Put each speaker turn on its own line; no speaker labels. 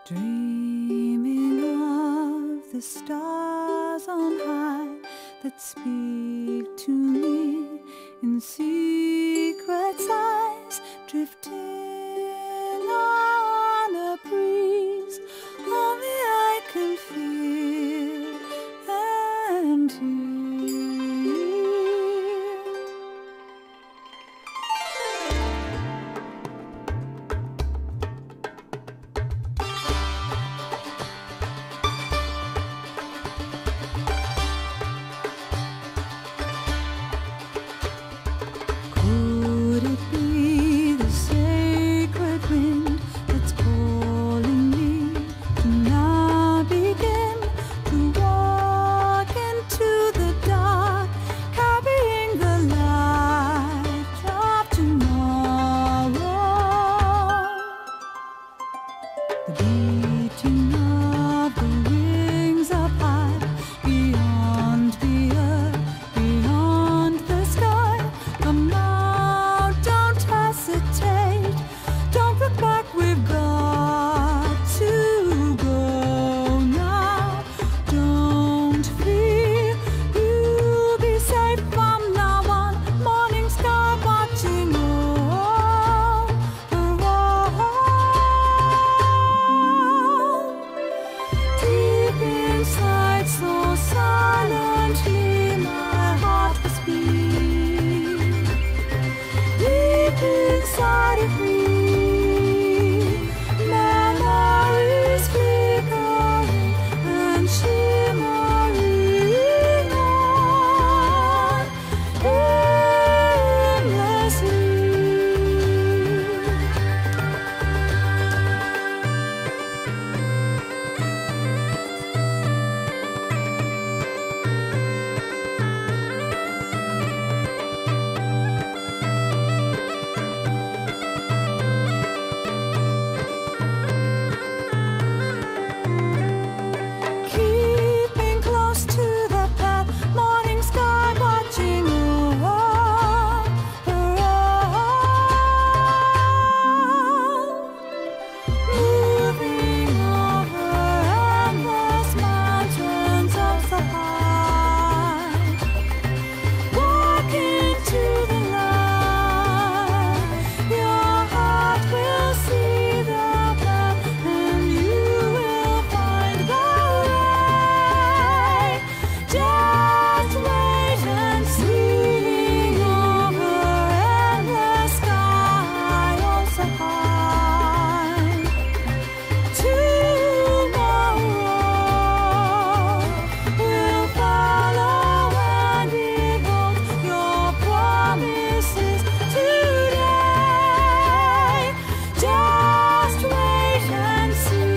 Dreaming of the stars on high that speak to me in secret sighs, drifting on a breeze. Only I can feel and hear. Could it be the sacred wind that's calling me to now begin to walk into the dark, carrying the light of tomorrow? The beating of the wings up high, beyond the earth, beyond the sky. Come out, don't hesitate, don't look back, we've got to go now. Don't fear, you'll be safe from now on. Morning star watching over all. Deep inside, so silently, my heart will speak. Deep inside of me, memories flickering and shimmering on endlessly. Keeping close to the path, morning sky watching over all. Moving over endless mountains of the heart, walking to the light. Your heart will see the path, and you will find the way. Just wait and see, over endless sky, also high. Tomorrow will follow and behold your promises today. Just wait and see.